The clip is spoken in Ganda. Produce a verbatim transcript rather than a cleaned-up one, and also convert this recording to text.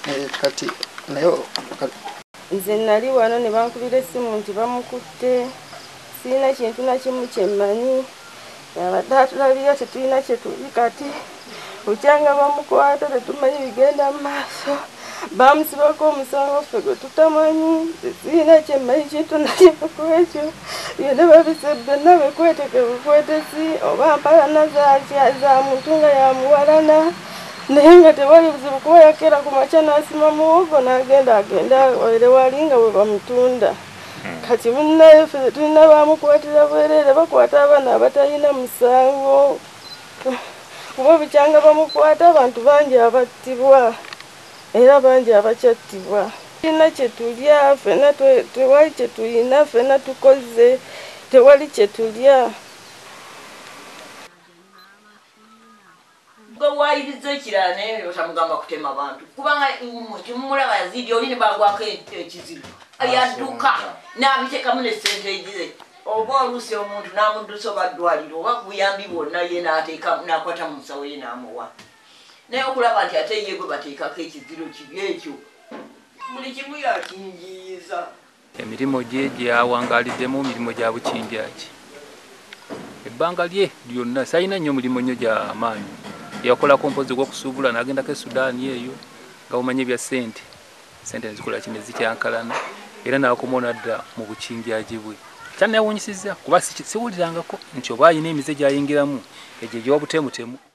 kati nayo nze nali wano ne bankubira essimu nti bamukutte sirina kintu na kimu kye mmanyi abadde atulabira tetulina kye tuli kati bukyanga bamukwata tetumanyi bigenda mu maaso bamusibako omusango ffe gwe tutamanyi sirina kye mmanyi kintu na kimu ku ekyo byonna babise byonna bekweteke bukwetesi oba mpalana za muntu nga yamuwalana naye nga tewali buzibu kuba yakeera ku makya n'asima muwogo n'agenda agenda ere wali nga bwe bamutunda kati munnaye ffe tulina bamukwatira bwereere bakwata abaana abatalina musango kuba bukyanga bamukwata abantu bangi abattibwa era bangi abakyattibwa tulina kye tulya ffenna tewali kye tulina ffenna tukoze tewali kye tulya. Wayiriza ekirala naye otamugamba kutema abantu kubanga kimulaba yazidi oli ne bagwako ekizibu yadduka n'abiteekamu n'essente egize oba oluusi omuntu n'amuddusa oba ddwaliro oba buyambi bwonna ye n'akwata mu nsawo ye n'amuwa naye okulaba nti ate ye gwe bateekako ekiziro kibi ekyo buli kimu yakinjiyiza. Emirimu gye gyawangaliddemu mirimu gya bukinjaki ebbanga lye lyonna sayina nnyo mulimu nnyo gya maanyi yakola kompozi gw'okusuubula n'agendako e Sudaani eyo nga bumanye bya ssente ssente nezikola kino zikyankalana era n'akoma n'adda mu bukinjaji bwe kyanneewuunyisizza kuba siwulirangako nti oba ayina emize gy'ayingiramu egyo egy'obutemutemu